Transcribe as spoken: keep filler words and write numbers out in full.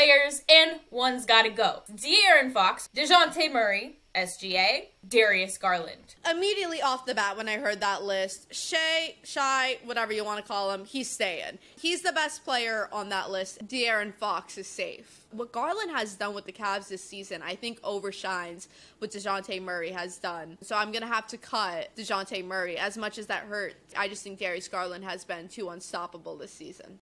players, and one's gotta go. De'Aaron Fox, DeJounte Murray, S G A, Darius Garland. Immediately off the bat when I heard that list, Shai, Shai, whatever you want to call him, he's staying. He's the best player on that list. De'Aaron Fox is safe. What Garland has done with the Cavs this season, I think overshines what DeJounte Murray has done. So I'm going to have to cut DeJounte Murray. As much as that hurt, I just think Darius Garland has been too unstoppable this season.